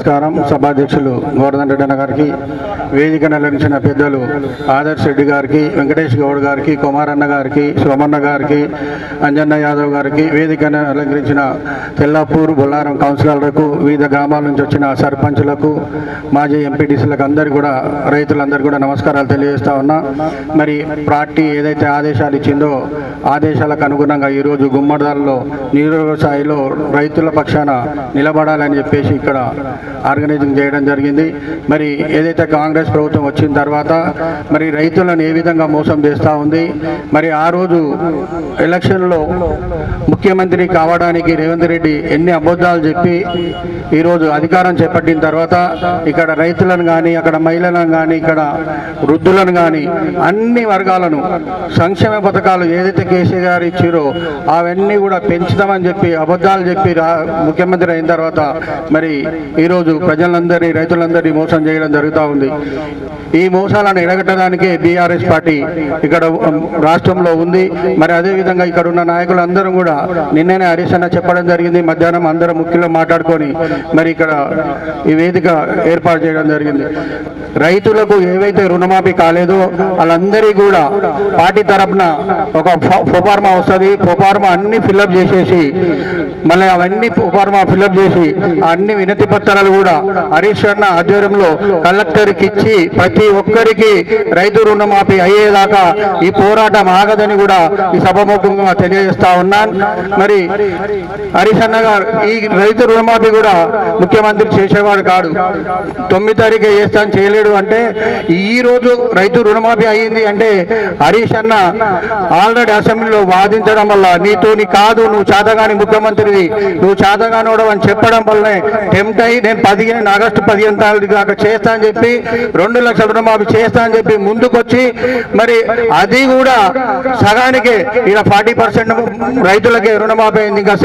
నమస్కారం. సభాధ్యక్షులు గోవర్ధన్ రెడ్డి అన్న గారికి, వేదికను అలంకరించిన పెద్దలు ఆదర్శ్ రెడ్డి గారికి, వెంకటేష్ గౌడ్ గారికి, కుమారన్న గారికి, సోమన్న గారికి, అంజన్న యాదవ్ గారికి, వేదికను అలంకరించిన తెల్లాపూర్ బొల్లారం కౌన్సిలర్లకు, వివిధ గ్రామాల నుంచి వచ్చిన సర్పంచులకు, మాజీ ఎంపీటీసీలకు అందరికీ కూడా, రైతులందరికీ కూడా నమస్కారాలు తెలియజేస్తా ఉన్నా. మరి పార్టీ ఏదైతే ఆదేశాలు ఇచ్చిందో ఆదేశాలకు అనుగుణంగా ఈరోజు గుమ్మడిదలలో నియోజక స్థాయిలో రైతుల పక్షాన నిలబడాలని చెప్పేసి ఇక్కడ ఆర్గనైజింగ్ చేయడం జరిగింది. మరి ఏదైతే కాంగ్రెస్ ప్రభుత్వం వచ్చిన తర్వాత మరి రైతులను ఏ విధంగా మోసం చేస్తూ ఉంది, మరి ఆ రోజు ఎలక్షన్లో ముఖ్యమంత్రి కావడానికి రేవంత్ రెడ్డి ఎన్ని అబద్ధాలు చెప్పి ఈరోజు అధికారం చేపట్టిన తర్వాత ఇక్కడ రైతులను కానీ, అక్కడ మహిళలను కానీ, ఇక్కడ వృద్ధులను కానీ అన్ని వర్గాలను సంక్షేమ పథకాలు ఏదైతే కేసీఆర్ గారు ఇచ్చారో అవన్నీ కూడా పెంచుతామని చెప్పి అబద్ధాలు చెప్పి ముఖ్యమంత్రి అయిన తర్వాత మరి ఈరోజు ప్రజలందరినీ, రైతులందరినీ మోసం చేయడం జరుగుతూ ఉంది. ఈ మోసాలను ఎడగట్టడానికే బీఆర్ఎస్ పార్టీ ఇక్కడ రాష్ట్రంలో ఉంది. మరి అదేవిధంగా ఇక్కడ ఉన్న నాయకులందరూ కూడా నిన్ననే హరీష్ అన్న చెప్పడం జరిగింది. మధ్యాహ్నం అందరం ముఖ్యంగా మాట్లాడుకొని మరి ఇక్కడ ఈ వేదిక ఏర్పాటు చేయడం జరిగింది. రైతులకు ఏవైతే రుణమాఫీ కాలేదో వాళ్ళందరికీ కూడా పార్టీ తరఫున ఒక ఫోఫార్మా వస్తుంది. ఫోఫార్మా అన్ని ఫిల్అప్ చేసేసి మళ్ళీ అవన్నీ ఫోఫార్మా ఫిల్అప్ చేసి అన్ని వినతి పత్రాలు కూడా హరీష్ అన్న ఆధ్వర్యంలో కలెక్టర్కి ఇచ్చి ప్రతి ఒక్కరికి రైతు రుణమాఫీ అయ్యేదాకా ఈ పోరాటం ఆగదని కూడా ఈ సభాముఖంగా తెలియజేస్తా ఉన్నాను. మరి హరీష్ అన్న గారు ఈ రైతు రుణమాఫీ కూడా ముఖ్యమంత్రి చేసేవాడు కాదు. 9 తారీఖు చేస్తాను చేయలేడు అంటే ఈ రోజు రైతు రుణమాఫీ అయ్యింది అంటే హరీష్ అన్న ఆల్రెడీ అసెంబ్లీలో వాదించడం వల్ల నీతోని కాదు, నువ్వు చేతగాని ముఖ్యమంత్రివి, నువ్వు చేతగానోడవు అని చెప్పడం వల్లనే టెంప్ట్ అయ్యి నేను ఆగస్టు 15 తారీఖు దాకా చేస్తా అని చెప్పి 2 లక్షల రుణమాఫీ చేస్తా అని చెప్పి ముందుకొచ్చి మరి అది కూడా సగానికే ఇలా 40% రైతులకే రుణమాఫీ అయింది, ఇంకా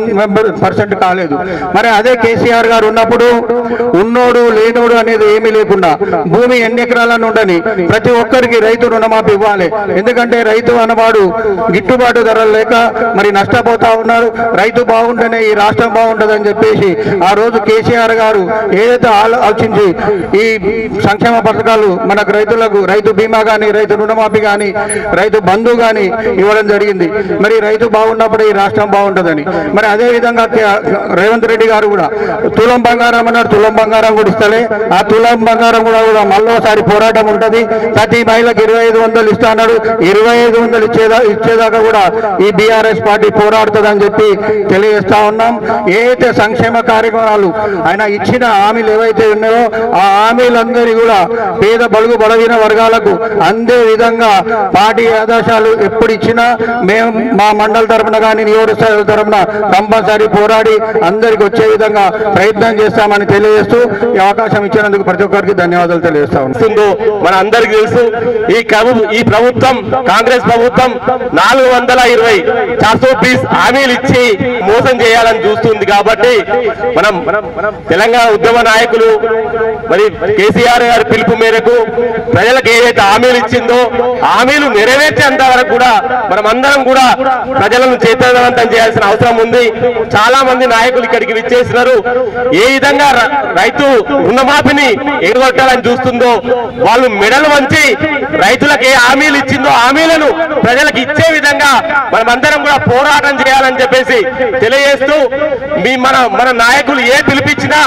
60% కాలేదు. మరి అదే కేసీఆర్ గారు ఉన్నప్పుడు ఉన్నోడు లేనోడు అనేది ఏమీ లేకుండా భూమి ఎన్ని ఎకరాలను ఉండని ప్రతి ఒక్కరికి రైతు రుణమాఫీ ఇవ్వాలి. ఎందుకంటే రైతు అన్నవాడు గిట్టుబాటు ధరలు లేక మరి నష్టపోతా ఉన్నారు. రైతు బాగుంటేనే ఈ రాష్ట్రం బాగుంటుందని చెప్పేసి ఆ రోజు కేసీఆర్ గారు ఏదైతే ఆలోచించి ఈ సంక్షేమ పథకాలు మనకు రైతులకు రైతు బీమా కానీ, రైతు రుణమాఫీ కానీ, రైతు బంధు కానీ ఇవ్వడం జరిగింది. మరి రైతు బాగున్నప్పుడు ఈ రాష్ట్రం బాగుంటుందని. మరి అదే విధంగా రేవంత్ రెడ్డి గారు కూడా తులం బంగారం అన్నారు, తులం బంగారం కూడా ఇస్తలే. ఆ తులం బంగారం కూడా మళ్ళోసారి పోరాటం ఉంటుంది. ప్రతి మహిళకు 2500 ఇస్తా అన్నాడు. 2500 ఇచ్చేదాకా కూడా ఈ బీఆర్ఎస్ పార్టీ పోరాడుతుందని చెప్పి తెలియజేస్తా ఉన్నాం. ఏదైతే సంక్షేమ కార్యక్రమాలు ఆయన ఇచ్చిన హామీలు ఏవైతే ఉన్నాయో ఆ హామీలందరి కూడా పేద బడుగు బలహీన వర్గాలకు అందే విధంగా పార్టీ ఆదేశాలు ఎప్పుడు ఇచ్చినా మేము మా మండల తరఫున కానీ, నియోజకవర్గాల తరఫున కంపల్సరీ పోరాడి అందరికి వచ్చే విధంగా ప్రయత్నం చేస్తామని తెలియజేస్తూ ఈ అవకాశం ఇచ్చినందుకు ప్రతి ఒక్కరికి ధన్యవాదాలు తెలియజేస్తా ఉన్నాం. మన అందరికి తెలుసు ఈ ప్రభుత్వం, కాంగ్రెస్ ప్రభుత్వం 420 420 హామీలు ఇచ్చి మోసం చేయాలని చూస్తుంది. కాబట్టి మనం తెలంగాణ ఉద్యమ నాయకులు మరి కేసీఆర్ గారి పిలుపు మేరకు ప్రజలకు ఏదైతే హామీలు ఇచ్చిందో హామీలు నెరవేర్చేంత వరకు కూడా మనం అందరం కూడా ప్రజలను చైతన్యవంతం చేయాల్సిన అవసరం ఉంది. చాలా మంది నాయకులు ఇక్కడికి విచ్చేసినారు. ఏ విధంగా రైతు రుణమాఫీని ఎగగొట్టాలని చూస్తుందో వాళ్ళు మెడలు వంచి రైతులకు ఏ హామీలు ఇచ్చిందో హామీలను ప్రజలకు ఇచ్చే విధంగా మనమందరం కూడా పోరాటం చేయాలని చెప్పేసి తెలియజేస్తూ మన నాయకులు ఏ పిలిపించినా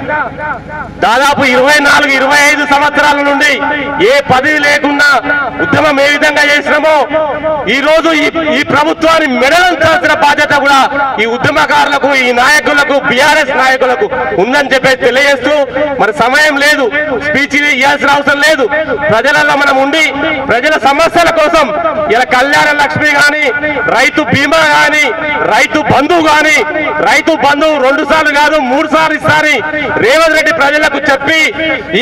దాదాపు 24-25 సంవత్సరాల నుండి ఏ పదవి లేకుండా ఉద్యమం ఏ విధంగా చేసినామో ఈ రోజు ఈ ప్రభుత్వాన్ని మెడలంచాల్సిన బాధ్యత కూడా ఈ ఉద్యమకారులకు, ఈ నాయకులకు, బీఆర్ఎస్ నాయకులకు ఉందని చెప్పేసి తెలియజేస్తూ మరి సమయం లేదు, స్పీచ్ ఇవ్వాల్సిన అవసరం లేదు. ప్రజలలో మనం ఉండి ప్రజల సమస్యల కోసం ఇలా కళ్యాణ లక్ష్మి కానీ, రైతు బీమా కానీ, రైతు బంధు కానీ, రైతు బంధు 2 సార్లు కాదు 3 సార్లు ఇస్తారని రేవంత్ రెడ్డి ప్రజలకు చెప్పి ఇలా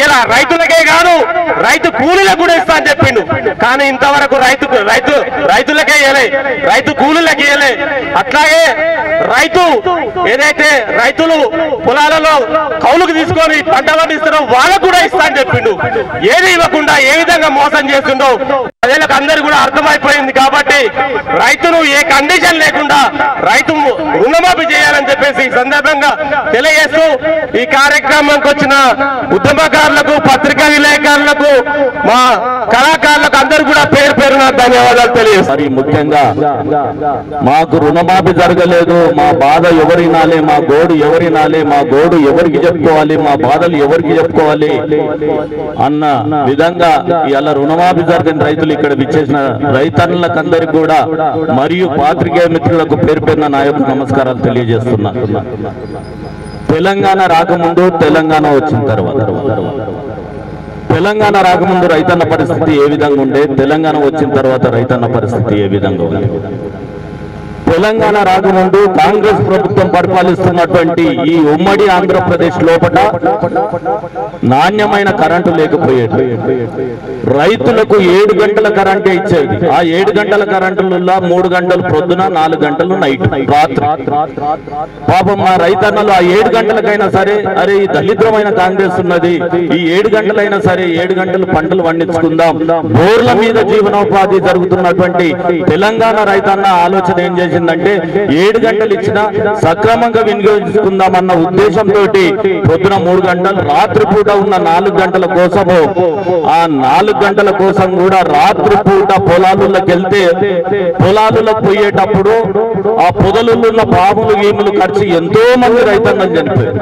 రైతులకే కాదు రైతు కూలీలకు కూడా ఇస్తా అని చెప్పిండు. కానీ ఇంతవరకు రైతులకే ఇవ్వలే, రైతు కూలీలకు ఇవ్వలే. అట్లాగే ఏదైతే రైతులు పొలాలలో కౌలుకు తీసుకొని పంట పండిస్తారో వాళ్ళకు కూడా ఇస్తా అని చెప్పిండు. ఏది ఇవ్వకుండా ఏ విధంగా మోసం చేస్తుండో ప్రజలకు అందరూ కూడా అర్థమైపోయింది. కాబట్టి రైతును ఏ కండిషన్ లేకుండా రైతు రుణమాఫీ చేయాలని చెప్పేసి ఈ సందర్భంగా తెలియజేస్తూ ఈ కార్యక్రమానికి వచ్చిన ఉద్యమకారులకు, పత్రికా విలేకరులకు, మా కళాకారులకు అందరూ కూడా పేరు పేరున ధన్యవాదాలు తెలియజేస్తారు. ముఖ్యంగా మాకు రుణమాఫీ జరగలేదు, మా బాధ ఎవరినాలే, మా గోడు ఎవరినాలే, మా గోడు ఎవరికి చెప్పుకోవాలి, మా బాధలు ఎవరికి చెప్పుకోవాలి అన్న విధంగా ఇలా రుణమాఫీ జరిగిన రైతులు ఇక్కడ విచ్చేసిన రైతన్నలకందరికీ కూడా మరియు పాత్రికేయ మిత్రులకు పేరు పేరున నా యొక్క నమస్కారాలు తెలియజేస్తున్నా. తెలంగాణ రాకముందు, తెలంగాణ వచ్చిన తర్వాత, తెలంగాణ రాకముందు రైతన్న పరిస్థితి ఏ విధంగా ఉండే, తెలంగాణ వచ్చిన తర్వాత రైతన్న పరిస్థితి ఏ విధంగా ఉంది. తెలంగాణ రాకముందు కాంగ్రెస్ ప్రభుత్వం పరిపాలిస్తున్నటువంటి ఈ ఉమ్మడి ఆంధ్రప్రదేశ్ లోపల నాణ్యమైన కరెంటు లేకపోయేది. రైతులకు 7 గంటల కరెంటే ఇచ్చేది. ఆ 7 గంటల కరెంటులలో 3 గంటలు ప్రొద్దున, 4 గంటలు నైట్, రాత్రి. పాపం మా రైతన్నలు ఆ 7 గంటలకైనా సరే, అరే ఈ దళిద్రమైన కాంగ్రెస్ ఉన్నది, ఈ 7 గంటలైనా సరే 7 గంటలు పంటలు పండించుకుందాం, బోర్ల మీద జీవనోపాధి జరుగుతున్నటువంటి తెలంగాణ రైతన్న ఆలోచన ఏం చేసిందంటే 7 గంటలు ఇచ్చినా సక్రమంగా వినియోగించుకుందామన్న ఉద్దేశంతో పొద్దున 3 గంటలు, రాత్రిపూట ఉన్న 4 గంటల కోసము, ఆ 4 గంటల కోసం కూడా రాత్రిపూట పొలాలకు వెళ్తే పొలాలకు పోయేటప్పుడు ఆ పొదలున్న పాములు గీములు ఖర్చు ఎంతో మంది రైతన్నలు చనిపోయారు.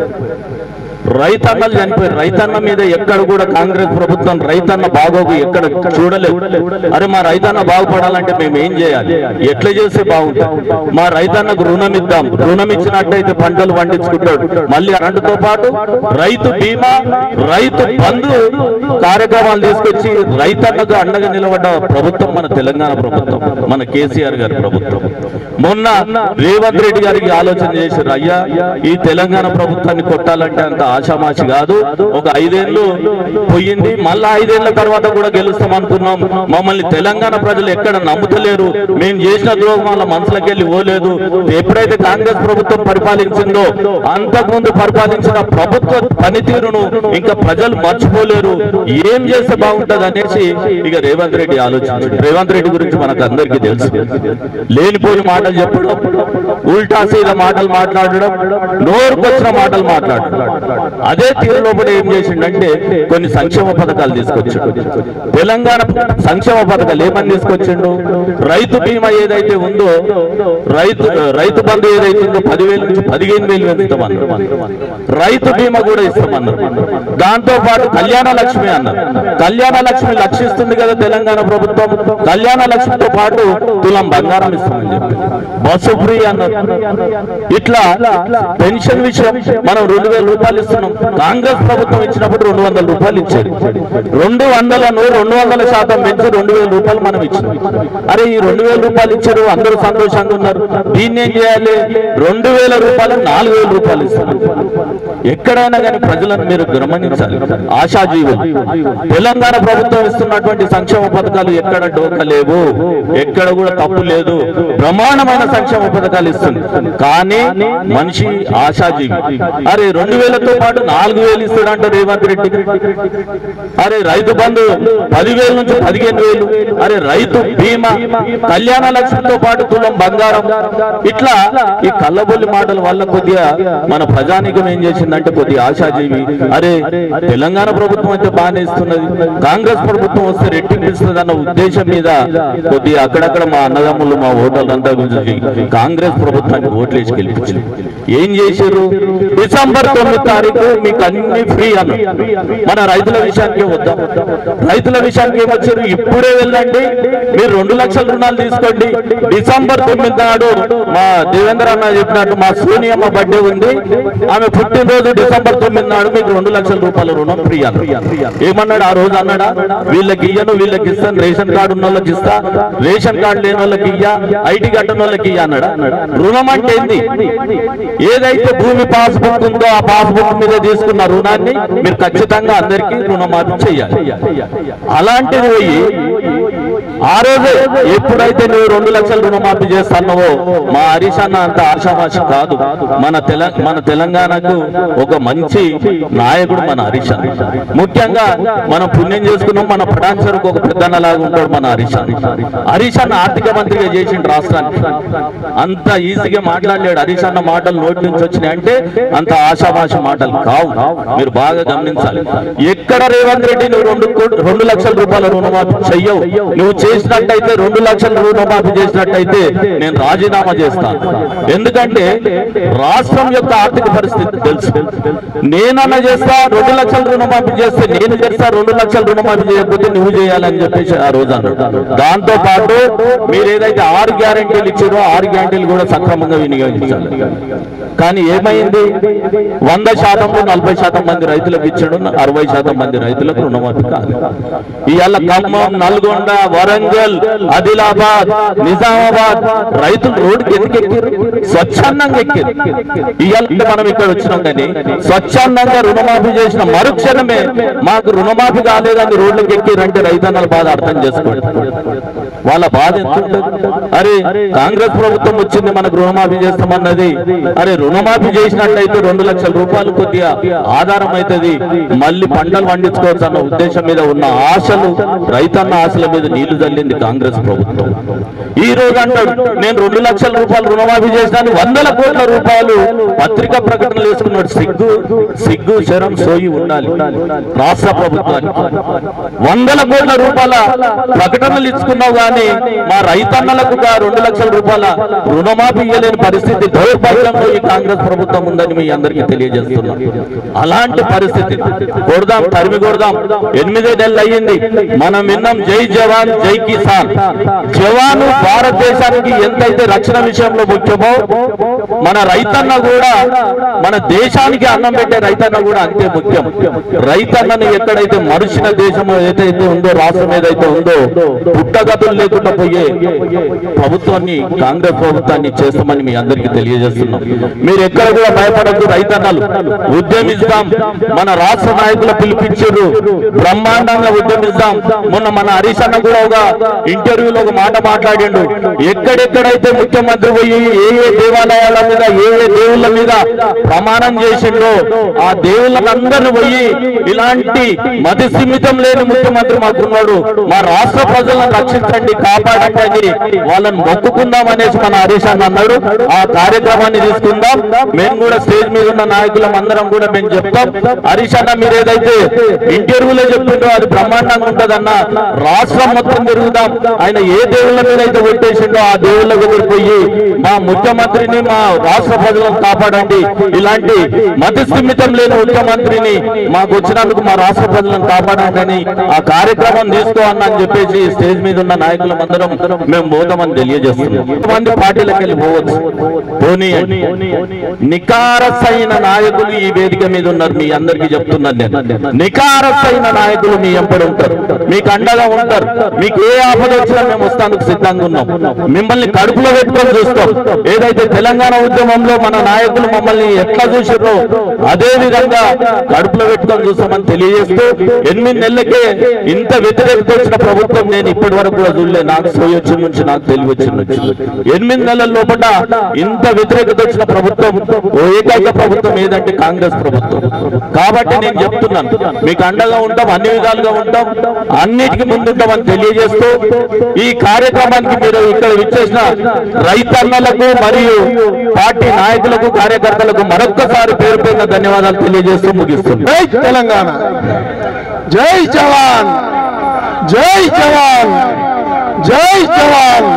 రైతన్న మీద ఎక్కడ కూడా కాంగ్రెస్ ప్రభుత్వం రైతన్న బాగోగు ఎక్కడ చూడలేదు. అరే మా రైతన్న బాగుపడాలంటే మేము ఏం చేయాలి, ఎట్లా చేస్తే బాగుంటుంది, మా రైతన్నకు రుణం ఇద్దాం, రుణం ఇచ్చినట్టయితే పంటలు పండించుకుంటాడు. మళ్ళీ కరెంటుతో పాటు రైతు బీమా, రైతు బంధు కార్యక్రమాలు తీసుకొచ్చి రైతన్నకు అండగా నిలబడ్డ ప్రభుత్వం మన తెలంగాణ ప్రభుత్వం, మన కేసీఆర్ గారి ప్రభుత్వం. మొన్న రేవంత్ రెడ్డి గారికి ఆలోచన చేశారు, అయ్యా ఈ తెలంగాణ ప్రభుత్వాన్ని కొట్టాలంటే అంత ఆశామాషి కాదు, ఒక 5 ఏళ్ళు పోయింది, మళ్ళా 5 ఏళ్ల తర్వాత కూడా గెలుస్తాం అనుకున్నాం, మమ్మల్ని తెలంగాణ ప్రజలు ఎక్కడ నమ్ముతలేరు, మేము చేసిన ద్రోహం వాళ్ళ మనసులోకి వెళ్ళి పోలేదు. ఎప్పుడైతే కాంగ్రెస్ ప్రభుత్వం పరిపాలించిందో అంతకుముందు పరిపాలించిన ప్రభుత్వ పనితీరును ఇంకా ప్రజలు మర్చిపోలేరు, ఏం చేస్తే బాగుంటది అనేసి ఇక రేవంత్ రెడ్డి ఆలోచించారు. రేవంత్ రెడ్డి గురించి మనకు అందరికీ తెలుసు, లేనిపోని మాటలు చెప్పడం, ఉల్టా సీదా మాటలు మాట్లాడడం, నోరుకొచ్చిన మాటలు మాట్లాడడం. అదే తీరు లోపల ఏం చేసిండంటే కొన్ని సంక్షేమ పథకాలు తీసుకొచ్చాడు. తెలంగాణ సంక్షేమ పథకాలు ఏమని తీసుకొచ్చిండు, రైతు బీమా ఏదైతే ఉందో, రైతు బంధు ఏదైతే ఉందో 10,000 నుంచి 15,000 పెంచుతామన్నారు, రైతు బీమా కూడా ఇస్తామన్నారు. దాంతో పాటు కళ్యాణ లక్ష్మి అన్నారు, కళ్యాణ లక్ష్మి లక్షిస్తుంది కదా తెలంగాణ ప్రభుత్వం, కళ్యాణ లక్ష్మితో పాటు తులం బంగారం ఇస్తామని చెప్పి బస్సు ఫ్రీ అన్నారు. ఇట్లా పెన్షన్ విషయం మనం 2,000 రూపాయలు ఇస్తున్నాం, కాంగ్రెస్ ప్రభుత్వం ఇచ్చినప్పుడు 200 రూపాయలు ఇచ్చారు, 200% పెంచి 2,000 రూపాయలు మనం ఇచ్చినాం. అరే ఈ 2,000 రూపాయలు ఇచ్చారు, అందరూ సంతోషంగా ఉన్నారు, దీన్ని ఏం చేయాలి, 2,000 రూపాయలు 4,000 రూపాయలు ఇస్తారు. ఎక్కడైనా కానీ ప్రజలను మీరు గమనించాలి, ఆశాజీవులు తెలంగాణ ప్రభుత్వం ఇస్తున్నటువంటి సంక్షేమ పథకాలు ఎక్కడ డోకలేవు, ఎక్కడ కూడా తప్పు లేదు, బ్రహ్మాండమైన సంక్షేమ పథకాలు ఇస్తుంది. కానీ మనిషి ఆశాజీవి, అరే 2,000తో పాటు 4,000 ఇస్తాడంట రేవంత్ రెడ్డి. అరే రైతు బంధు 10,000 నుంచి 15,000, అరే రైతు బీమా, కళ్యాణ లక్ష్మితో పాటు తులం బంగారం. ఇట్లా ఈ కళ్ళబొల్లి మాటల వల్ల కొద్దిగా మన ప్రజానీకం ఏం చేసిందంటే కొద్దిగా ఆశాజీవి, అరే తెలంగాణ ప్రభుత్వం అయితే బాగానే ఇస్తున్నది, కాంగ్రెస్ ప్రభుత్వం వస్తే రెట్టింపిస్తుంది అన్న ఉద్దేశం మీద కొద్దిగా అక్కడక్కడ మా అన్నదమ్ములు, మా ఓటర్లంతా గురించి కాంగ్రెస్ ప్రభుత్వానికి ఓట్లు వేసి గెలిపించారు. ఏం చేశారు, డిసెంబర్ 9 తారీఖు మీకు అన్ని ఫ్రీ అన్నారు. మన రైతుల విషయానికి వద్దాం, రైతుల విషయానికి ఏమొచ్చారు, ఇప్పుడే వెళ్ళండి మీరు 2 లక్షల రుణాలు తీసుకోండి, డిసెంబర్ 9 నాడు మా దేవేంద్ర అన్న చెప్పినట్టు మా సోనియమ్మ బర్త్డే ఉంది, ఆమె పుట్టినరోజు డిసెంబర్ 9 నాడు మీకు 2 లక్షల రూపాయల రుణం ఫ్రీ అన్నారు. ఏమన్నాడు ఆ రోజు, అన్నాడా వీళ్ళకి ఇయ్యను, వీళ్ళకి ఇస్తాను, రేషన్ కార్డు ఉన్న వాళ్ళకి ఇస్తా, రేషన్ కార్డు లేని వాళ్ళకి ఇయ్యా, ఐటీ కట్టని వాళ్ళకి ఇయ్యా అన్నాడా. రుణం అంటే ఏంది, ఏదైతే భూమి పాస్బుక్ ఉందో ఆ పాస్బుక్ మీద తీసుకున్న రుణాన్ని మీరు ఖచ్చితంగా అందరికీ రుణమాఫీ చేయాలి. అలాంటిది పోయి ఆ రోజే ఎప్పుడైతే నువ్వు 2 లక్షల రుణమాఫీ చేస్తున్నావో మా హరీష్ అన్న అంత ఆశామాషి కాదు. మన తెలంగాణకు ఒక మంచి నాయకుడు మన హరీష్ అన్న. ముఖ్యంగా మనం పుణ్యం చేసుకున్నాం, మన పటాన్సర్కు ఒక పెద్దన్నలాగా ఉంటాడు మన హరీష్ అన్న. హరీష్ అన్న ఆర్థిక మంత్రిగా చేసిండు రాష్ట్రానికి. అంత ఈజీగా మాట్లాడలేడు. హరీష్ అన్న మాటలు నోటి నుంచి వచ్చినాయి అంటే అంత ఆశామాషి మాటలు కావు. మీరు బాగా గమనించాలి. ఎక్కడ రేవంత్ రెడ్డి నువ్వు 2 లక్షల రూపాయల రుణమాఫీ చెయ్యవు. నువ్వు చేసినట్టయితే 2 లక్షల రుణమాఫీ చేసినట్టయితే నేను రాజీనామా చేస్తాను. ఎందుకంటే రాష్ట్రం యొక్క ఆర్థిక పరిస్థితి తెలుసు. నేనన్నా చేస్తా 2 లక్షల రుణమాఫీ చేస్తే నేను చేస్తా, 2 లక్షల రుణమాఫీ చేయకపోతే నువ్వు చేయాలని చెప్పేసి ఆ రోజు అన్నాడు. దాంతో పాటు మీరు ఏదైతే 6 గ్యారెంటీలు ఇచ్చారో 6 గ్యారెంటీలు కూడా సక్రమంగా వినియోగించాలి. కానీ ఏమైంది? 100% 40% మంది రైతులకు ఇచ్చాడు, 60% మంది రైతులకు రుణమాఫీ కాదు. ఇవాళ ఖమ్మం, నల్గొండ, వరంగల్, ఆదిలాబాద్, నిజామాబాద్ రైతులు రోడ్డుకి ఎందుకు ఎక్కారు? స్వచ్ఛందంగా ఎక్కారు. ఇవాళ మనం ఇక్కడ వచ్చినాం కానీ స్వచ్ఛందంగా రుణమాఫీ చేసిన మరుక్షణమే మాకు రుణమాఫీ కాలేదని రోడ్లకు ఎక్కిరంటే రైతన్నల బాధ అర్థం చేసుకోండి. వాళ్ళ బాధ ఎంత ఉంటుంది? అరే కాంగ్రెస్ ప్రభుత్వం వచ్చింది మనకు రుణమాఫీ చేస్తామన్నది. అరే రుణమాఫీ చేసినట్లయితే 2 లక్షల రూపాయలు కొద్దిగా ఆధారం అవుతుంది, మళ్ళీ పంటలు పండించుకోవచ్చు అన్న ఉద్దేశం మీద ఉన్న ఆశలు, రైతన్న ఆశల మీద నీళ్లు చల్లింది కాంగ్రెస్ ప్రభుత్వం. ఈ రోజు అంటాడు నేను 2 లక్షల రూపాయలు రుణమాఫీ చేసినాను, 100 కోట్ల రూపాయలు పత్రికా ప్రకటనలు వేసుకున్నాడు. సిగ్గు శరం సోయి ఉండాలి రాష్ట్ర ప్రభుత్వానికి. 100 కోట్ల రూపాయల ప్రకటనలు ఇచ్చుకున్నావు కానీ మా రైతన్నలకు 2 లక్షల రూపాయల రుణమాఫీ ఇయ్యలేని పరిస్థితి దౌర్భాగ్యంలో ఈ కాంగ్రెస్ ప్రభుత్వం ఉందని మీ అందరికీ తెలియజేస్తున్నాం. అలాంటి పరిస్థితి కొడదాం, తరిమి కొడదాం. 8 నెలలు అయ్యింది. మనం విన్నాం జై జవాన్ జై కిసాన్. జవాను భారతదేశానికి ఎంతైతే రక్షణ విషయంలో ముఖ్యమో మన రైతన్న కూడా, మన దేశానికి అన్నం పెట్టే రైతన్న కూడా అంతే ముఖ్యం. రైతన్నని ఎక్కడైతే మరిచిన దేశం ఏదైతే ఉందో, రాష్ట్రం ఏదైతే ఉందో, పుట్టగతులు లేకుండా పోయే ప్రభుత్వాన్ని, కాంగ్రెస్ ప్రభుత్వాన్ని చేస్తామని మీ అందరికీ తెలియజేస్తున్నాం. మీరు ఎక్కడ కూడా భయపడద్దు. రైతన్నలు ఉద్యమిస్తాం. మన రాష్ట్ర నాయకులు పిలిపించారు, బ్రహ్మాండంగా ఉద్యమిస్తాం. మొన్న మన హరీష్ అన్న కూడా ఒక ఇంటర్వ్యూలో ఒక మాట మాట్లాడిండు. ఎక్కడెక్కడైతే ముఖ్యమంత్రి పోయి ఏ దేవాలయాల మీద, ఏ దేవుళ్ళ మీద ప్రమాణం చేసిండో ఆ దేవుళ్ళందరినీ పోయి ఇలాంటి మతి సిమితం లేని ముఖ్యమంత్రి మాకున్నాడు, మా రాష్ట్ర ప్రజలను రక్షించండి, కాపాడండి అని వాళ్ళని మొక్కుకుందాం అనేసి మన హరీష్ అన్న అన్నాడు. ఆ కార్యక్రమాన్ని తీసుకుందాం. మేము కూడా స్టేజ్ మీద ఉన్న నాయకులం అందరం కూడా మేము చెప్తాం. హరీష్ అన్న మీరు ఏదైతే ఇంటర్వ్యూలో చెప్పిండో అది బ్రహ్మాండంగా ఉంటదన్న. రాష్ట్రం మొత్తం తిరుగుదాం. ఆయన ఏ దేవుళ్ళ మీద అయితే పెట్టేసిండో ఆ దేవుళ్ళ దగ్గర పోయి మా ముఖ్యమంత్రిని, మా రాష్ట్ర ప్రజలను కాపాడండి, ఇలాంటి మతి స్థిమితం లేని ముఖ్యమంత్రిని మాకు వచ్చినందుకు మా రాష్ట్ర ప్రజలను కాపాడండి అని ఆ కార్యక్రమం తీసుకో అన్న అని చెప్పేసి స్టేజ్ మీద ఉన్న నాయకులం అందరం మేము పోతామని తెలియజేస్తున్నాం. కొంతమంది పార్టీలకు వెళ్ళి పోవచ్చు, పోనీయండి. నికారసైన నాయకులు ఈ వేదిక మీద ఉన్నారు. మీ అందరికీ చెప్తున్నాను నేను, నికారసైన నాయకులు మీ ఎంపడి ఉంటారు, మీకు అండగా ఉంటారు. మీకు ఏ ఆపద వచ్చినా మేము వస్తానికి సిద్ధంగా ఉన్నాం. మిమ్మల్ని కడుపులో పెట్టుకొని చూస్తాం. ఏదైతే తెలంగాణ ఉద్యమంలో మన నాయకులు మమ్మల్ని ఎట్లా చూసారో అదే విధంగా కడుపులో పెట్టుకొని చూస్తామని తెలియజేస్తూ, 8 నెలలకే ఇంత వ్యతిరేకత వచ్చిన ప్రభుత్వం నేను ఇప్పటి వరకు కూడా చూడలేదు. నాకు సోయొచ్చిన నుంచి, నాకు తెలివి వచ్చిన నుంచి 8 నెలల లోపల ఇంత వ్యతిరేకత వచ్చిన ప్రభుత్వం ఏకైక ప్రభుత్వం ఏదంటే కాంగ్రెస్ ప్రభుత్వం. కాబట్టి నేను చెప్తున్నాను, మీకు అండగా ఉంటాం, అన్ని విధాలుగా ఉంటాం, అన్నిటికీ ముందుంటామని తెలియజేస్తూ ఈ కార్యక్రమానికి మీరు ఇక్కడ విచ్చేసిన రైతన్నలకు మరియు పార్టీ నాయకులకు, కార్యకర్తలకు మరొక్కసారి పేరు పేరున ధన్యవాదాలు తెలియజేస్తూ ముగిస్తున్నాం. జై తెలంగాణ, జై జవాన్, జై జవాన్, జై జవాన్.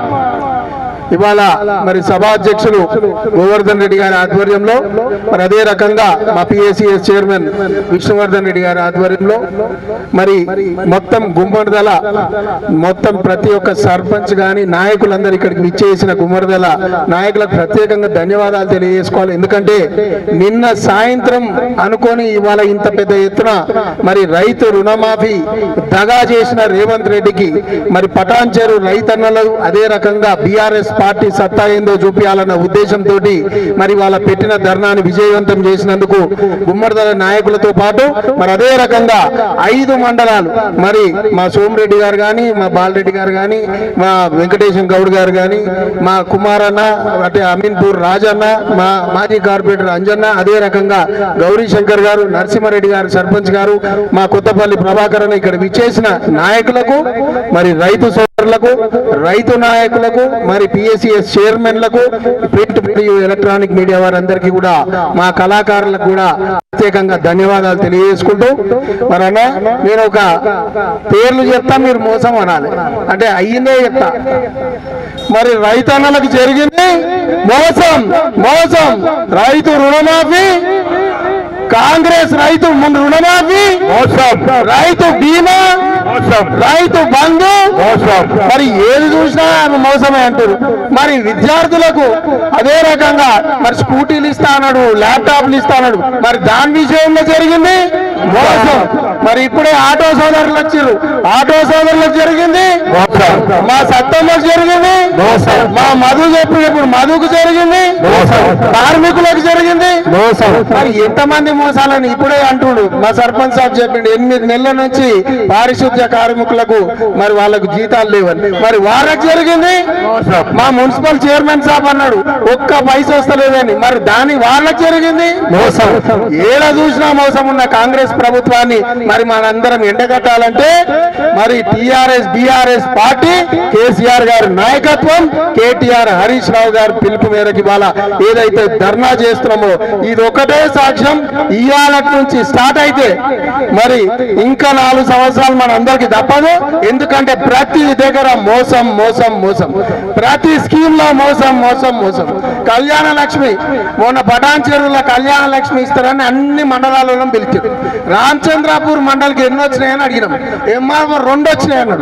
ఇవాళ మరి సభాధ్యక్షులు గోవర్ధన్ రెడ్డి గారి ఆధ్వర్యంలో, మరి అదే రకంగా మా పిఏసిఎస్ చైర్మన్ విష్ణువర్ధన్ రెడ్డి గారి ఆధ్వర్యంలో మరి మొత్తం గుమ్మడిదల మొత్తం ప్రతి ఒక్క సర్పంచ్ గాని నాయకులందరూ ఇక్కడికి విచ్చేసిన గుమ్మడిదల నాయకులకు ప్రత్యేకంగా ధన్యవాదాలు తెలియజేసుకోవాలి. ఎందుకంటే నిన్న సాయంత్రం అనుకొని ఇవాళ ఇంత పెద్ద ఎత్తున మరి రైతు రుణమాఫీ దగా చేసిన రేవంత్ రెడ్డికి మరి పటాన్చెరు రైతన్నలు, అదే రకంగా బీఆర్ఎస్ పార్టీ సత్తా ఏందో చూపించాలన్న ఉద్దేశంతో మరి వాళ్ళ పెట్టిన ధర్నాన్ని విజయవంతం చేసినందుకు గుమ్మడిదల నాయకులతో పాటు మరి అదే రకంగా 5 మండలాలు మరి మా సోమిరెడ్డి గారు కానీ మా బాలరెడ్డి గారు కానీ మా వెంకటేశం గౌడ్ గారు కానీ మా కుమారన్న అంటే అమీన్పూర్ రాజన్న మా మాజీ కార్పొరేటర్ అంజన్న అదే రకంగా గౌరీ శంకర్ గారు నరసింహారెడ్డి గారు సర్పంచ్ గారు మా కొత్తపల్లి ప్రభాకర్ ఇక్కడ విచ్చేసిన నాయకులకు మరి రైతు సోదరులకు రైతు నాయకులకు మరి పిఎస్సిఎస్ చైర్మన్లకు ప్రింట్ మరియు ఎలక్ట్రానిక్ మీడియా వారందరికీ కూడా మా కళాకారులకు కూడా ప్రత్యేకంగా ధన్యవాదాలు తెలియజేసుకుంటూ మరి అన్న నేను ఒక పేర్లు చెప్తా మీరు మోసం అనాలి అంటే అయ్యిందే చెప్తా మరి రైతన్నలకు జరిగింది మోసం మోసం రైతు రుణమాఫీ కాంగ్రెస్ రైతు రుణమాఫీ మోసం రైతు బీమా మోసం రైతు బంధు మోసం మరి ఏది చూసినా మోసమే అంటారు మరి విద్యార్థులకు అదే రకంగా మరి స్కూటీలు ఇస్తా అన్నాడు ల్యాప్టాప్లు ఇస్తా అన్నాడు మరి దాని విషయంలో జరిగింది మోసం మరి ఇప్పుడే ఆటో సోదరులు వచ్చారు ఆటో సోదరులకు జరిగింది మా సత్తమ్మకు జరిగింది మా మధు చెప్పినప్పుడు మధుకు జరిగింది కార్మికులకు జరిగింది మరి ఎంతమంది మోసాలని ఇప్పుడే అంటుడు మా సర్పంచ్ సాబ్ చెప్పిండు 8 నెలల నుంచి పారిశుద్ధ్య కార్మికులకు మరి వాళ్ళకు జీతాలు లేవని మరి వాళ్ళకి జరిగింది మా మున్సిపల్ చైర్మన్ సాబ్ అన్నాడు ఒక్క పైసా వస్తలేదని మరి దాని వాళ్ళకి జరిగింది మోసం ఏడ చూసినా మోసం ఉన్న కాంగ్రెస్ ప్రభుత్వాన్ని మరి మనందరం ఎండగట్టాలంటే మరి టిఆర్ఎస్ బిఆర్ఎస్ పార్టీ కేసీఆర్ గారి నాయకత్వం కేటీఆర్ హరీష్ రావు గారి పిలుపు మేరకు ఇవాళ ఏదైతే ధర్నా చేస్తున్నామో ఇది ఒకటే సాక్ష్యం ఇవాళ నుంచి స్టార్ట్ అయితే మరి ఇంకా 4 సంవత్సరాలు మన అందరికి తప్పదు ఎందుకంటే ప్రతి దగ్గర మోసం మోసం మోసం ప్రతి స్కీమ్ లో మోసం మోసం మోసం కళ్యాణ లక్ష్మి మొన్న పటాన్ చెరువుల కళ్యాణ లక్ష్మి ఇస్తారని అన్ని మండలాలలో పిలిచారు రామచంద్రాపూర్ మండలికి ఎన్ని వచ్చినాయని అడిగినాం ఎంఆర్ఓ 2 వచ్చినాయి అన్నాడు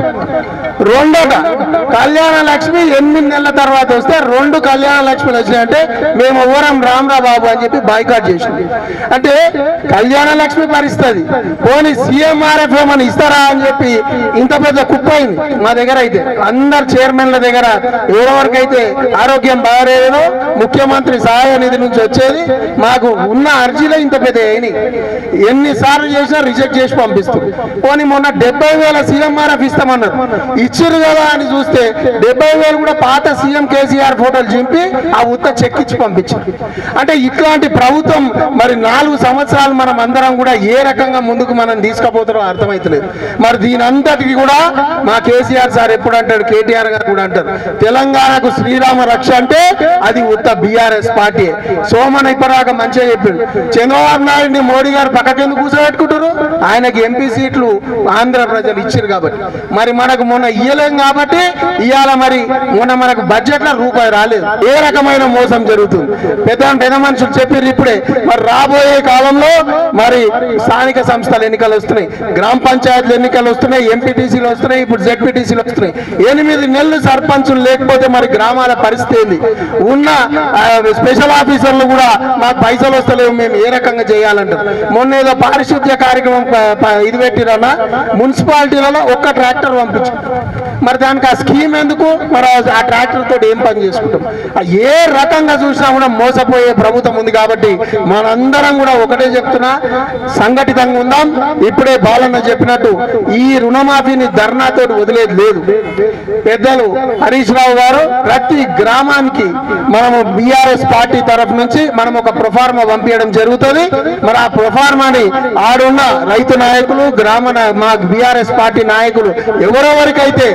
రెండోట కళ్యాణ లక్ష్మి 8 నెలల తర్వాత వస్తే 2 కళ్యాణ లక్ష్మిలు వచ్చినాయంటే మేము ఎవరం రామరా బాబు అని చెప్పి బాయ్కాట్ చేసింది అంటే కళ్యాణ లక్ష్మి పరిస్థితి పోనీ సీఎంఆర్ఎఫ్ఎం అని ఇస్తారా అని చెప్పి ఇంత పెద్ద కుప్ప అయింది మా దగ్గర అయితే అందరు చైర్మన్ల దగ్గర ఎవరెవరికైతే ఆరోగ్యం బాగాలేదో ముఖ్యమంత్రి సహాయ నిధి నుంచి వచ్చేది మాకు ఉన్న అర్జీలో ఇంత పెద్ద అయినాయి ఎన్నిసార్లు చేసినా రిజెక్ట్ చేసి పంపిస్తుంది పోనీ మొన్న 70,000 సీఎంఆర్ఎఫ్ ఇస్తామన్నారు ఇచ్చిరు కదా అని చూస్తే 70,000 కూడా పాత సీఎం కేసీఆర్ ఫోటోలు చింపి ఆ ఉత్త చెక్ ఇచ్చి పంపించారు అంటే ఇట్లాంటి ప్రభుత్వం మరి 4 సంవత్సరాలు మనం అందరం కూడా ఏ రకంగా ముందుకు మనం తీసుకుపోతారో అర్థమైతలేదు మరి దీని అంతటికి కూడా మా కేసీఆర్ సార్ ఎప్పుడు అంటాడు కేటీఆర్ గారు కూడా అంటారు తెలంగాణకు శ్రీరామ రక్ష అంటే అది ఉత్త బీఆర్ఎస్ పార్టీ సోమన్ ఇప్పటిదాకా మంచిగా చెప్పాడు చంద్రబాబు నాయుడిని మోడీ గారు పక్కకెందుకు కూర్చోబెట్టుకుంటారు ఆయనకి ఎంపీ సీట్లు ఆంధ్ర ప్రజలు ఇచ్చారు కాబట్టి మరి మనకు మొన్న ఇయ్యలేం కాబట్టి ఇవాళ మరి మొన్న మనకు బడ్జెట్ లో రూపాయి రాలేదు ఏ రకమైన మోసం జరుగుతుంది పెద్ద మనుషులు చెప్పారు ఇప్పుడే మరి రాబోయే కాలంలో మరి స్థానిక సంస్థల ఎన్నికలు వస్తున్నాయి గ్రామ పంచాయతీల ఎన్నికలు వస్తున్నాయి ఎంపీటీసీలు వస్తున్నాయి ఇప్పుడు జెడ్పీటీసీలు వస్తున్నాయి 8 నెలలు సర్పంచులు లేకపోతే మరి గ్రామాల పరిస్థితి ఏంది ఉన్న స్పెషల్ ఆఫీసర్లు కూడా మాకు పైసలు వస్తలేవు మేము ఏ రకంగా చేయాలంటారు మొన్న ఏదో పారిశుద్ధ్య కార్యక్రమం ఇది పెట్టిరన్నా మున్సిపాలిటీలలో ఒక్క ట్రాక్టర్ పంపించు మరి దానికి ఆ స్కీమ్ ఎందుకు మరి ఆ ట్రాక్టర్ తోటి ఏం పని చేసుకుంటాం ఏ రకంగా చూసినా కూడా మోసపోయే ప్రభుత్వం ఉంది కాబట్టి మనందరం కూడా ఒకటే చెప్తున్నా సంఘటితంగా ఉందాం ఇప్పుడే బాలన్న చెప్పినట్టు ఈ రుణమాఫీని ధర్నాతో వదిలేది లేదు పెద్దలు హరీష్ రావు గారు ప్రతి గ్రామానికి మనము బీఆర్ఎస్ పార్టీ తరఫు నుంచి మనం ఒక ప్రొఫార్మా పంపించడం జరుగుతుంది మరి ఆ ప్రొఫార్మాని ఆడున్న రైతు నాయకులు మా బీఆర్ఎస్ పార్టీ నాయకులు ఎవరెవరికైతే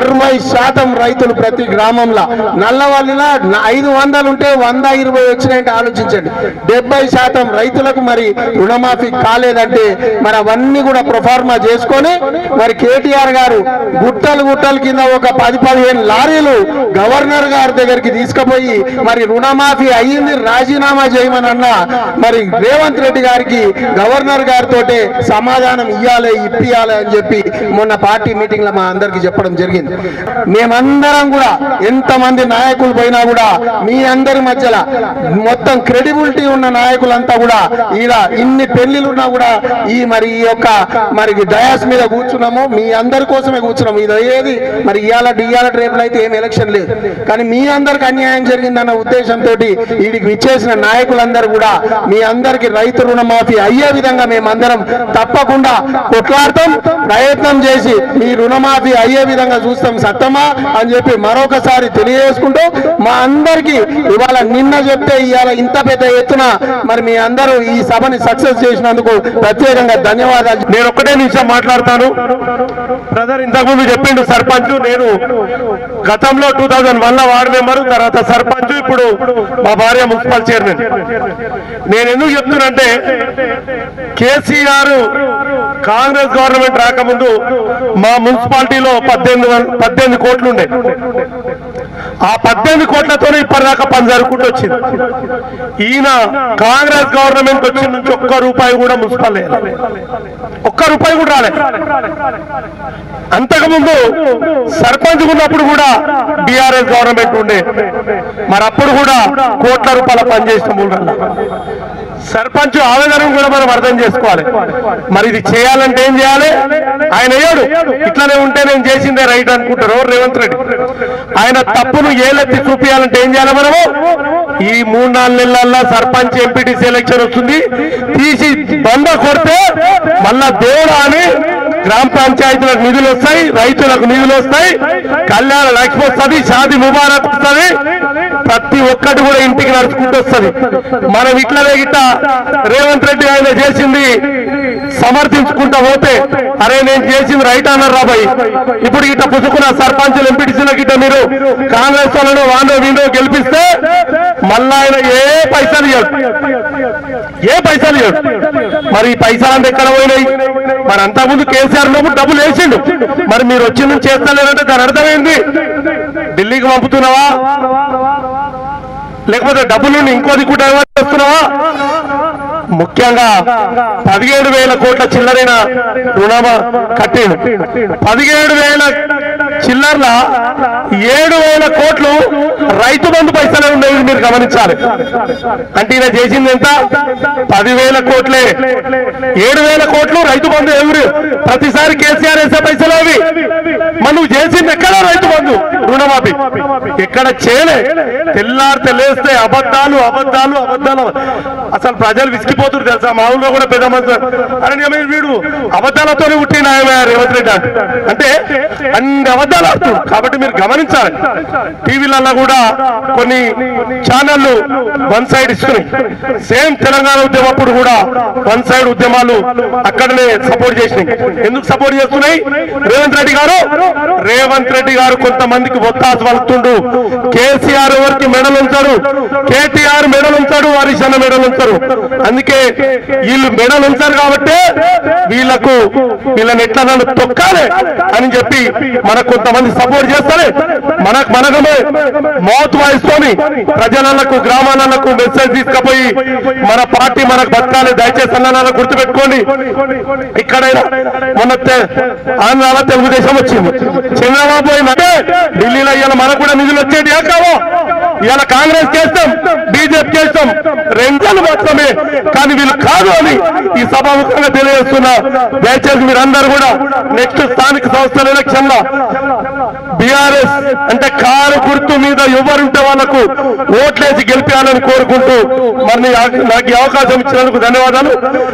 60% రైతులు ప్రతి గ్రామంలో నల్లవల్లిలో 500 ఉంటే 120 వచ్చినాయంటే ఆలోచించండి 70% రైతులకు మరి రుణమాఫీ కాలేదంటే మరి అవన్నీ కూడా ప్రొఫార్మా చేసుకొని మరి కేటీఆర్ గారు గుట్టలు కింద ఒక 10-15 లారీలు గవర్నర్ గారి దగ్గరికి తీసుకుపోయి మరి రుణమాఫీ అయ్యింది రాజీనామా చేయమని అన్న మరి రేవంత్ రెడ్డి గారికి గవర్నర్ గారితో సమాధానం ఇప్పియాలి అని చెప్పి మొన్న పార్టీ మీటింగ్ లో మా అందరికి చెప్పడం జరిగింది. మేమందరం కూడా ఎంతమంది నాయకులు పోయినా కూడా మీ అందరి మధ్యలో మొత్తం క్రెడిబిలిటీ ఉన్న నాయకులంతా కూడా ఈడ ఇన్ని పెళ్లిలున్నా కూడా ఈ యొక్క డయాస్ మీద కూర్చున్నాము, మీ అందరి కోసమే కూర్చున్నాము. ఇది ఏది మరి ఇవాళ రేపులో అయితే ఏం ఎలక్షన్ లేదు, కానీ మీ అందరికి అన్యాయం జరిగిందన్న ఉద్దేశంతో వీడికి విచ్చేసిన నాయకులందరూ కూడా మీ అందరికి రైతు రుణమాఫీ అయ్యే విధంగా మేమందరం తప్పకుండా కొట్లాడతాం, ప్రయత్నం చేసి మీ రుణమాఫీ అయ్యే విధంగా చూస్తాం సత్తమా అని చెప్పి మరొకసారి తెలియజేసుకుంటూ మా అందరికీ ఇవాళ నిన్న చెప్తే ఇవాళ ఇంత పెద్ద ఎత్తున మరి మీ అందరూ ఈ సభని సక్సెస్ చేసినందుకు ప్రత్యేకంగా ధన్యవాదాలు. నేను ఒక్కటే నిమిషం మాట్లాడతాను. బ్రదర్ ఇంతకుముందు చెప్పిండు సర్పంచ్, నేను గతంలో 2001లో వార్డు మెంబరు, తర్వాత సర్పంచ్, ఇప్పుడు మా భార్య మున్సిపల్ చైర్మన్. నేను ఎందుకు చెప్తున్నంటే కేసీఆర్ కాంగ్రెస్ గవర్నమెంట్ రాకముందు మా మున్సిపాలిటీలో 18 కోట్లు ఉండే. ఆ 18 కోట్లతో ఇప్పటిదాకా పని జరుపుకుంటూ వచ్చింది. ఈయన కాంగ్రెస్ గవర్నమెంట్ వచ్చిన నుంచి ఒక్క రూపాయి కూడా మున్సిపల్ లేదు, ఒక్క రూపాయి కూడా రాలేదు. అంతకుముందు సర్పంచ్ ఉన్నప్పుడు కూడా బీఆర్ఎస్ గవర్నమెంట్ ఉండే, మరి అప్పుడు కూడా కోట్ల రూపాయల పనిచేసిన మూలంగా సర్పంచ్ ఆవేదన కూడా మనం అర్థం చేసుకోవాలి. మరి ఇది చేయాలంటే ఏం చేయాలి? ఆయన అయ్యాడు ఇట్లానే ఉంటే నేను చేసిందే రైట్ అనుకుంటారు రేవంత్ రెడ్డి. ఆయన తప్పును ఏలెత్తి చూపించాలంటే ఏం చేయాలి? మనము ఈ 3-4 నెలల్లో సర్పంచ్ ఎంపీటీసీ ఎలక్షన్ వస్తుంది, తీసి బండ కొడితే మళ్ళా దేవుడా అని గ్రామ పంచాయతీలకు నిధులు వస్తాయి, రైతులకు నిధులు వస్తాయి, కళ్యాణ లక్ష్మి వస్తుంది, షాది ముబారక్ వస్తుంది, ప్రతి ఒక్కటి కూడా ఇంటికి నడుచుకుంటూ వస్తుంది. మనం ఇట్లనే గిట్ట రేవంత్ రెడ్డి ఆయన చేసింది సమర్థించుకుంటా పోతే అరే నేను చేసింది రైట్ అన్నారు రాబాయి. ఇప్పుడు గిట్ట పుచ్చుకున్న సర్పంచులు ఎంపీటీసీలకు గిట్ట మీరు కాంగ్రెస్ వాళ్ళను వాండో వీండో గెలిపిస్తే మళ్ళా ఆయన ఏ పైసలు ఇవ్వడు. మరి ఈ పైసలు అంటే ఎక్కడ పోయినాయి? మరి అంతకుముందు కేసీఆర్ ఉన్నప్పుడు డబ్బులు వేసిండు, మరి మీరు వచ్చి నుంచి చేస్తలేరంటే దాని అర్థమైంది ఢిల్లీకి పంపుతున్నావా, లేకపోతే డబ్బులు ఇంకో దిక్కు డైవర్ట్ చేస్తున్నావా? ముఖ్యంగా 17,000 కోట్ల చిల్లరైన రుణమా కట్టిండు. 17,000 చిల్లర్ల 7,000 కోట్లు రైతు బంధు పైసలే ఉన్నాయి, మీరు గమనించాలి. అంటే ఈయన చేసింది ఎంత? 10,000 కోట్లే. 7,000 కోట్లు రైతు బంధు ఎవరు? ప్రతిసారి కేసీఆర్ వేసే పైసలు అవి. మరి నువ్వు చేసింది ఎక్కడ? రైతు బంధు రుణమాఫీ ఎక్కడ చేయలే. తెల్లారితే లేస్తే అబద్ధాలు అబద్ధాలు అబద్ధాలు. అసలు ప్రజలు విసిగిపోతున్నారు తెలుసా? మా ఊళ్ళో కూడా పెద్ద మనుషులు అని వీడు అబద్ధాలతోనే పుట్టిన రేవంత్ రెడ్డి అంటే అన్ని అబద్ధాలు ఆడుతుంది. కాబట్టి మీరు గమనించాలి, టీవీలలో కూడా కొన్ని ఛానళ్లు వన్ సైడ్ ఇస్తున్నాయి. సేమ్ తెలంగాణ ఉద్యమం అప్పుడు కూడా వన్ సైడ్ ఉద్యమాలు అక్కడనే సపోర్ట్ చేసినాయి. ఎందుకు సపోర్ట్ చేస్తున్నాయి? రేవంత్ రెడ్డి గారు కొంతమందికి ఒత్తాసు వలుతుండు. కేసీఆర్ ఎవరికి మెడలు ఉంచాడు, కేటీఆర్ మెడలు ఉంచాడు, హరీష్ అన్న మెడలు ఉంచారు. అందుకే వీళ్ళు మెడలు ఉంచారు కాబట్టి వీళ్ళని ఎట్లా నన్ను తొక్కాలి అని చెప్పి మనకు కొంతమంది సపోర్ట్ చేస్తారు. మనకమే మౌత్ వాయిస్ తోని ప్రజలకు గ్రామాలకు మెసేజ్ తీసుకుపోయి మన పార్టీ మనకు బతకాలి, దయచేసి అన్న గుర్తుపెట్టుకోండి. ఇక్కడైనా మన ఆంధ్రాలో తెలుగుదేశం వచ్చింది, చంద్రబాబు పోయిందంటే ఢిల్లీలో ఇవాళ మనకు కూడా నిధులు వచ్చేది కావో. ఇవాళ కాంగ్రెస్ చేస్తాం, బీజేపీ చేస్తాం, రెండేళ్ళు మాత్రమే, కానీ వీళ్ళు కాదు అని ఈ సభాముఖంగా తెలియజేస్తున్నా. దయచేసి మీరందరూ కూడా నెక్స్ట్ స్థానిక సంస్థల ఎలక్షన్ లో బీఆర్ఎస్ అంటే కారు గుర్తు మీద ఎవరుంటే వాళ్ళకు ఓట్లేసి గెలిపించాలని కోరుకుంటూ మరి నాకు ఈ అవకాశం ఇచ్చినందుకు ధన్యవాదాలు.